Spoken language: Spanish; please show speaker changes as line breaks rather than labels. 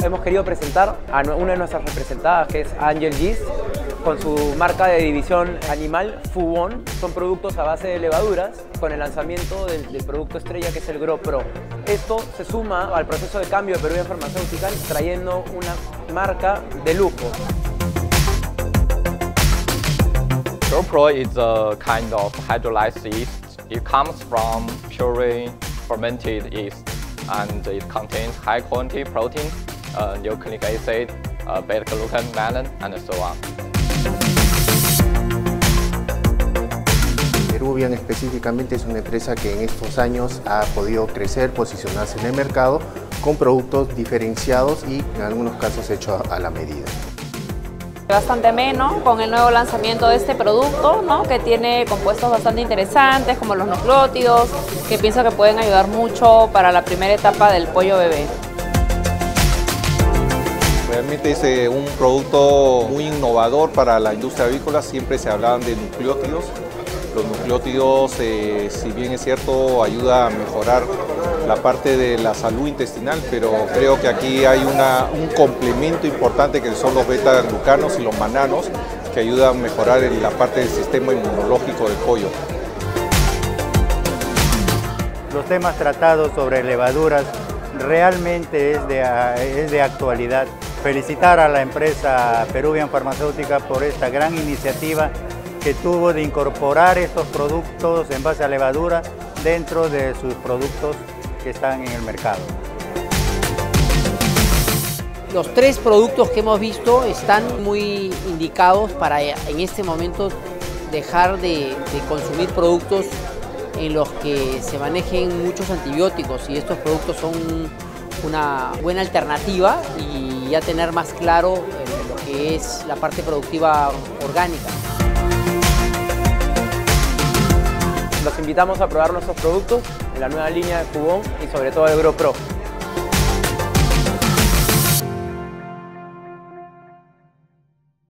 hemos querido presentar a una de nuestras representadas, que es Angel Gis, con su marca de división animal Fubon. Son productos a base de levaduras, con el lanzamiento del producto estrella, que es el Grow Pro. Esto se suma al proceso de cambio de Peruvian Pharmaceutical, trayendo una marca de lujo.
Grow Pro is a kind of hydrolyzed yeast. It comes from purely fermented yeast, and it contains high quality protein, nucleic acid, beta-glucan, melon, and so on.
Peruvian específicamente es una empresa que en estos años ha podido crecer, posicionarse en el mercado con productos diferenciados y en algunos casos hechos a la medida.
Bastante ameno con el nuevo lanzamiento de este producto, ¿no? Que tiene compuestos bastante interesantes como los nucleótidos, que pienso que pueden ayudar mucho para la primera etapa del pollo bebé.
Realmente es un producto muy innovador para la industria avícola. Siempre se hablaban de nucleótidos. Los nucleótidos, si bien es cierto, ayuda a mejorar la parte de la salud intestinal, pero creo que aquí hay un complemento importante que son los beta-glucanos y los mananos, que ayudan a mejorar la parte del sistema inmunológico del pollo.
Los temas tratados sobre levaduras realmente es de actualidad. Felicitar a la empresa Peruvian Pharmaceutical por esta gran iniciativa que tuvo de incorporar estos productos en base a levadura dentro de sus productos que están en el mercado.
Los tres productos que hemos visto están muy indicados para en este momento dejar de consumir productos en los que se manejen muchos antibióticos, y estos productos son una buena alternativa, y ya tener más claro lo que es la parte productiva orgánica.
Los invitamos a probar nuestros productos en la nueva línea de Fubon y sobre todo el Grow Pro.